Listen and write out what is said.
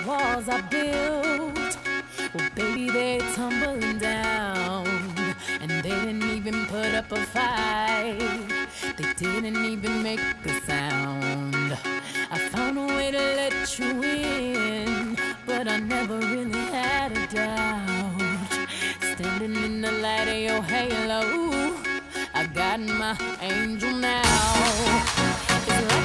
walls I built, well, baby, they're tumbling down. And they didn't even put up a fight. They didn't even make a sound. I found a way to let you in, but I never really had a doubt. Standing in the light of your halo, I got my angel now. It's like